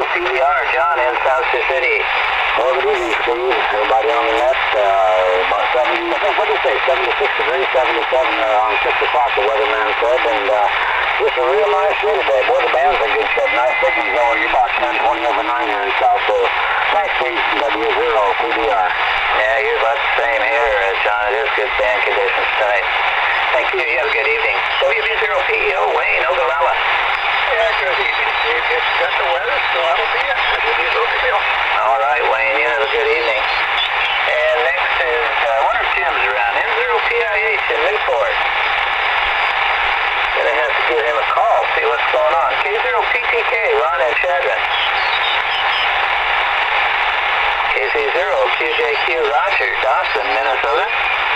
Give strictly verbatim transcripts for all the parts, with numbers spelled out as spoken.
P B R, John in South Sioux City. Well, good evening, Steve. Everybody on the net, uh, about seventy, what did you say, seventy-six degrees, seventy-seven uh, on six o'clock, the weatherman said, and uh, just a real nice day today. Boy, the band's in good shape. Nice signals over you, about ten twenty over nine here in South, so nice day, W zero, P B R. Yeah, you're about the same here, uh, John. It is good band conditions tonight. Thank you. You have a good evening. W B zero P E O, Wayne, Ogallala. Yeah, good evening, Steve. It's got the weather, so that'll be it. All right, Wayne, you have a good evening. And next is, uh, I wonder if Jim's around. N zero P I H in Newport. Gonna have to give him a call, see what's going on. K zero P T K, Ron and Shadron. K Z zero Q J Q, Roger, Dawson, Minnesota.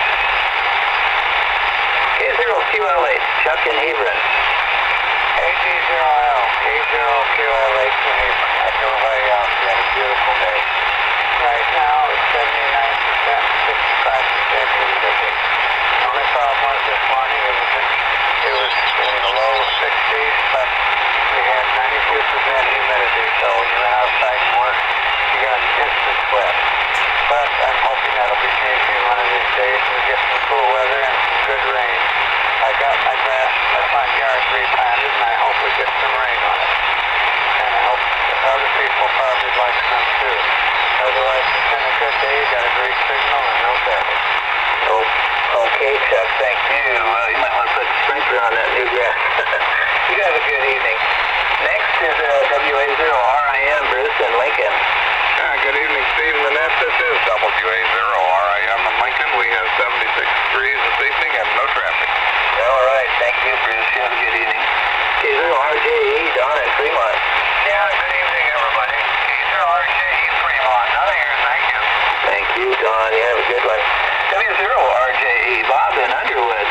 K zero Q L H, Chuck in Hebron. K Z zero L, K zero Q L H in Hebron. How's everybody else? You had a beautiful day. Right now it's seventy-nine percent, fifty-five percent humidity. The only problem was this morning it was in, it was in the low sixties, but we had ninety-two percent humidity, so when you went outside and worked, you got an instant sweat. But I'm hoping that'll be changing one of these days. We'll get some cool weather and some good rain. I got my grass, my front yard replanted, and I hope we get some rain on it. And I hope other people probably like some too. Otherwise, it's been a good day. Got a great signal and no traffic. Oh, okay, Chuck, thank you. Uh, you might want to put the sprinkler on that new grass. You have a good evening. Next is uh, W A zero R I M, Bruce in Lincoln. Yeah, good evening, Steve and Lynette. This is W A zero R I M in Lincoln. We have seventy-six degrees this evening and no traffic. All right, thank you, Bruce. You have a good evening. K zero R J E, Don in Fremont. Yeah, good evening, everybody. K zero R J E Fremont. Another here, thank you. Thank you, Don. You have a good one. W zero R J E, Bob in Underwood.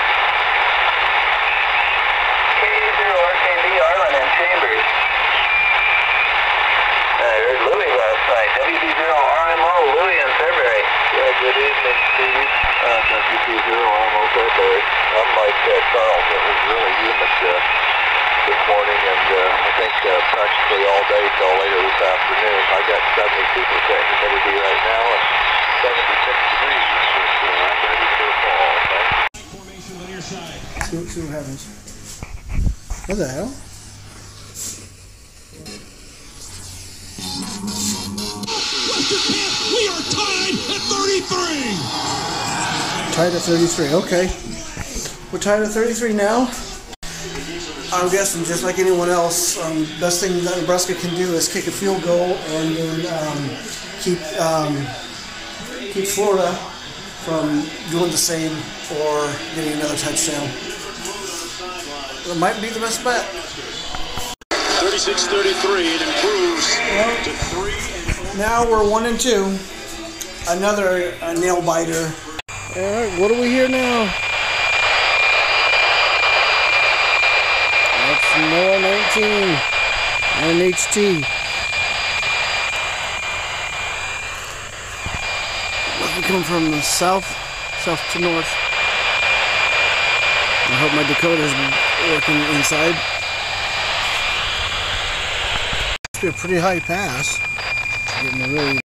K zero R K B, Arlen in Chambers. I heard Louis last night. W B zero R M O, Louis in February. Yeah, good evening, Steve. Uh, W P zero, I'm February. I'm like uh, Charles. It was really humid uh, this morning, and uh, I think uh, practically all day till later this afternoon. I got seventy-two percent humidity right now and seventy-six degrees. So I'm ready for fall. Okay? Formation on your side. See, see what happens. What the hell? We are tied at thirty-three. Tied at thirty-three. Okay. We're tied at thirty-three now. I'm guessing just like anyone else, um, best thing that Nebraska can do is kick a field goal and then um, keep um, keep Florida from doing the same or getting another touchdown. It might be the best bet. thirty-six thirty-three. It improves Well, to three. now we're one and two. Another uh, nail biter. All right, what do we hear now? That's Noah nineteen and H T. Must be coming from the south, south to north. I hope my decoder's working inside. Must be a pretty high pass. Getting a really